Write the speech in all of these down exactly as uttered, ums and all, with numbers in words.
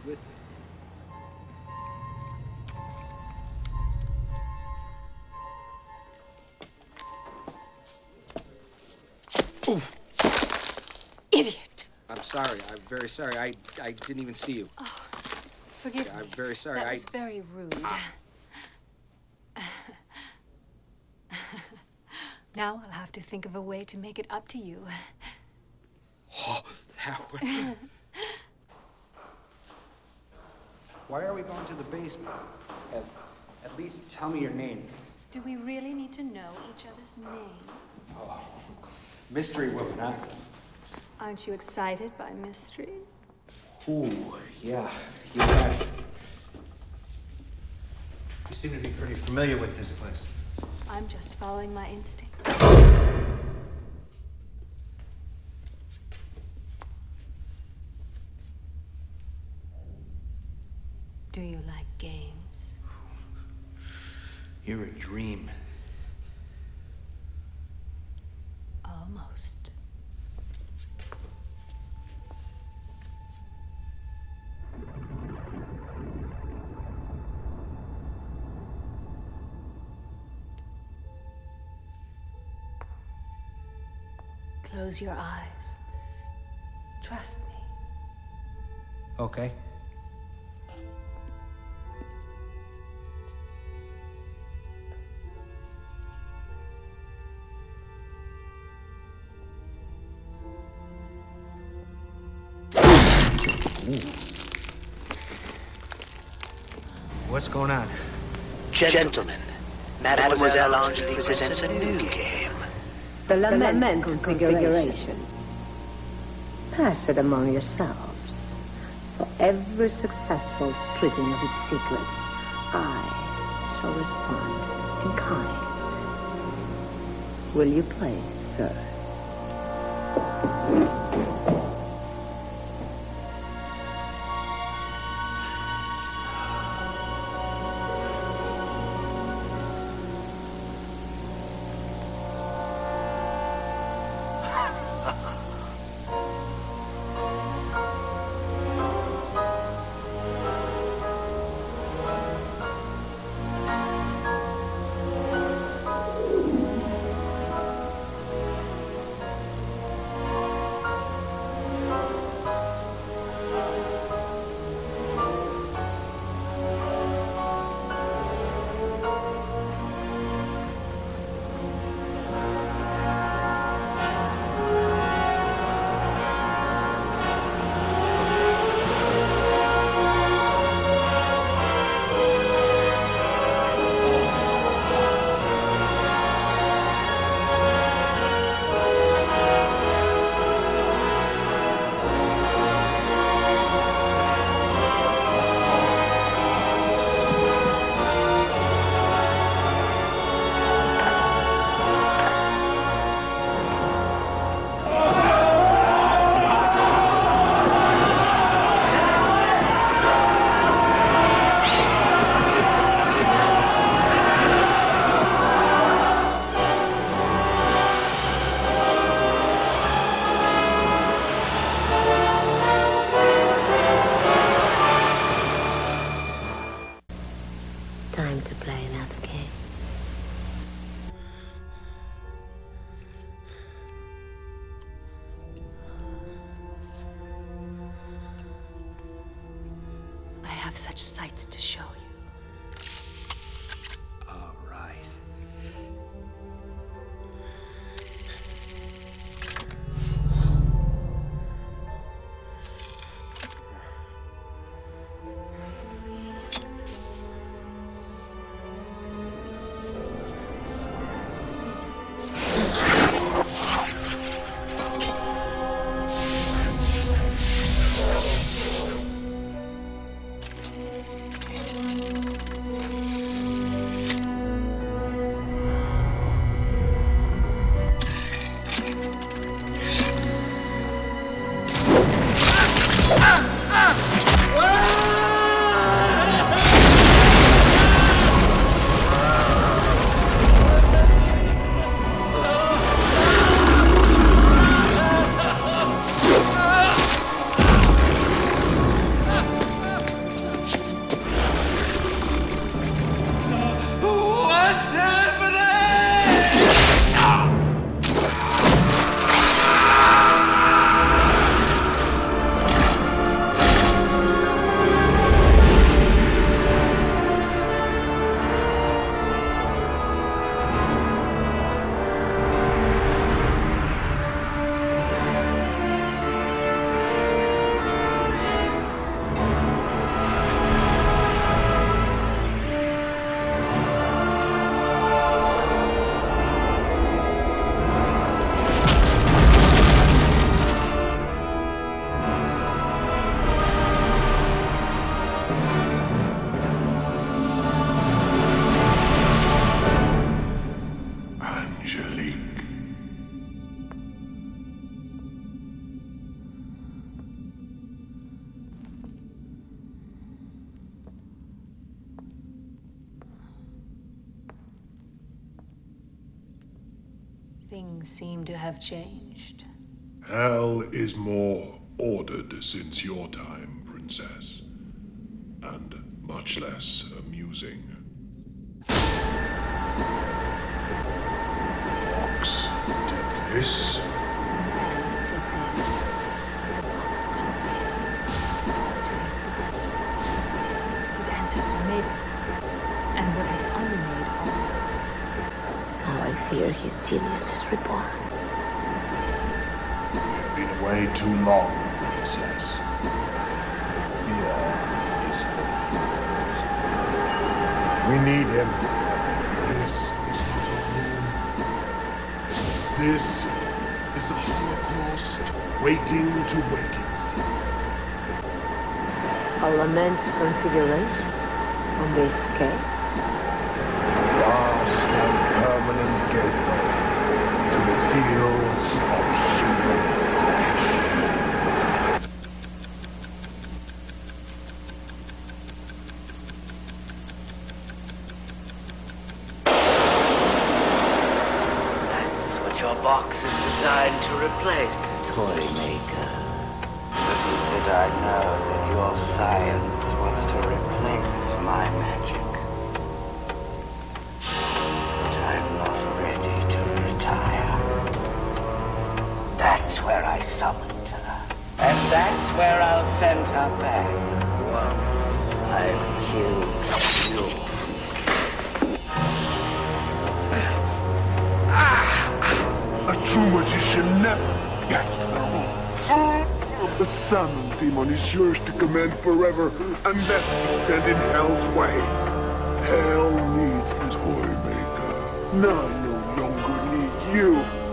with me. Ooh. Idiot! I'm sorry. I'm very sorry. I I didn't even see you. Oh, forgive yeah, me. I'm very sorry. That I was very rude. Ah. Now I'll have to think of a way to make it up to you. Oh, that way. Why are we going to the basement? At, at least tell me your name. Do we really need to know each other's name? Oh, mystery woman, huh? Aren't you excited by mystery? Ooh, yeah, you bet. You seem to be pretty familiar with this place. I'm just following my instincts. Do you like games? You're a dream. Almost. Close your eyes. Trust me. Okay. What's going on? Gentlemen, Mademoiselle Angelique presents a new game. The lament, the lament configuration. Pass it among yourselves. For every successful stripping of its secrets, I shall respond in kind. Will you play, sir? Time to play another game. I have such sights to show you. All right. Things seem to have changed. Hell is more ordered since your time, Princess. And much less amusing. Box did this. Man did this. The box called him. Called to his blood. His ancestor made the box, and would have unmade all this. Now I fear his genius is reborn. You've been away too long, Princess. Fear is hopeless. We need him. This is not a room. This is a Holocaust waiting to wake itself. A lament configuration on the escape. Last and permanent gateway to the fields of human flesh. That's what your box is designed to replace, toy maker. Little did I know that your science was to replace my magic. But I'm not ready to retire. That's where I summoned her. And that's where I'll send her back once I've killed you. A true magician never gets thrown. The Summon Demon is yours to command forever, unless you stand in Hell's way. Hell needs the toy maker. None no longer need you.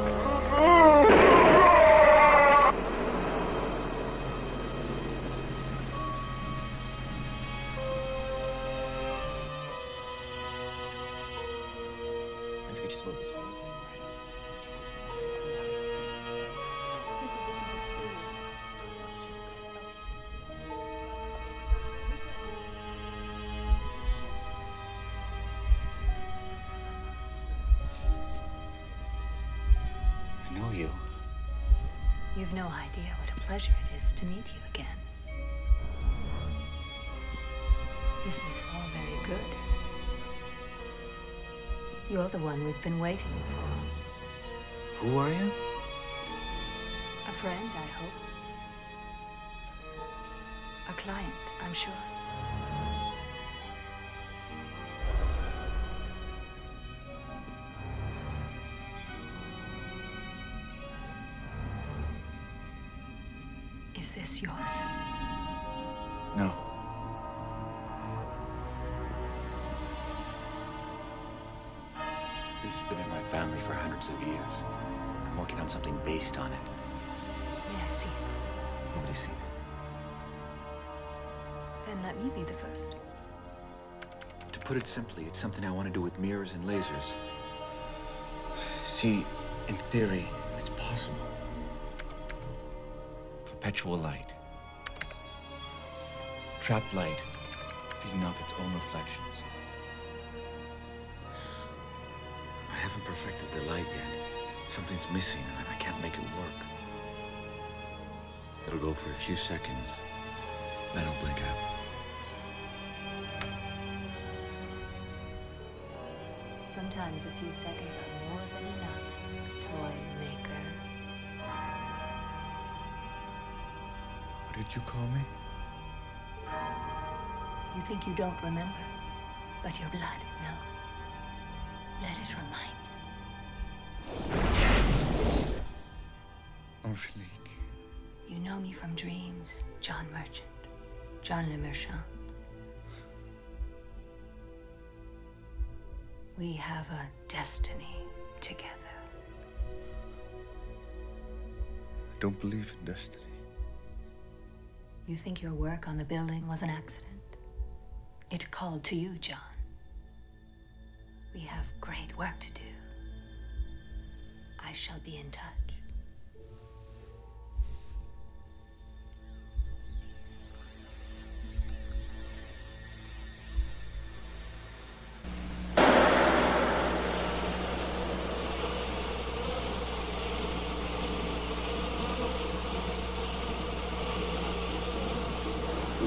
If you could just move this whole thing right up. I know you. You've no idea what a pleasure it is to meet you again. This is all very good. You're the one we've been waiting for. Who are you? A friend, I hope. A client, I'm sure. Is this yours? No. This has been in my family for hundreds of years. I'm working on something based on it. May I see it? Nobody's seen it. Then let me be the first. To put it simply, it's something I want to do with mirrors and lasers. See, in theory, it's possible. Perpetual light. Trapped light, feeding off its own reflections. I haven't perfected the light yet. Something's missing, and I can't make it work. It'll go for a few seconds, then it'll blink out. Sometimes a few seconds are more than enough, toy maker. What did you call me? You think you don't remember, but your blood knows. Let it remind you. Angelique. You know me from dreams, John Merchant, John Le Merchant. We have a destiny together. I don't believe in destiny. You think your work on the building was an accident? It called to you, John. We have great work to do. I shall be in touch.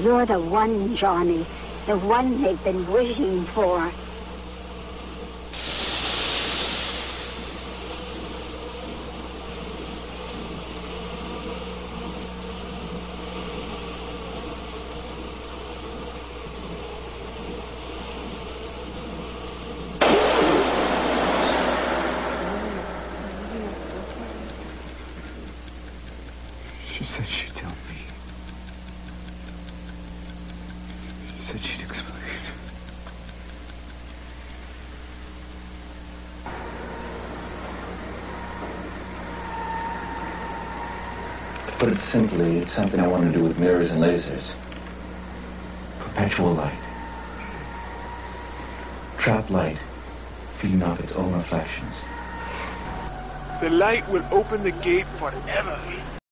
You're the one, Johnny. The one they've been waiting for. She said she'd tell me. She said she'd explain. To put it simply, it's something I want to do with mirrors and lasers. Perpetual light. Trap light, feeding off its own reflections. The light will open the gate forever.